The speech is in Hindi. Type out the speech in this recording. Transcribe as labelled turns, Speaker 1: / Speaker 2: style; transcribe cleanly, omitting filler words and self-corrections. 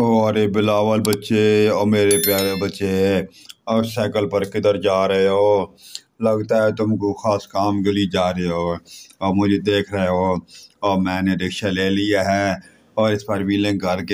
Speaker 1: अरे बिलावल बच्चे और मेरे प्यारे बच्चे, और साइकिल पर किधर जा रहे हो? लगता है तुमको खास काम के लिए जा रहे हो और मुझे देख रहे हो। और मैंने रिक्शा ले लिया है और इस पर व्हीलिंग करके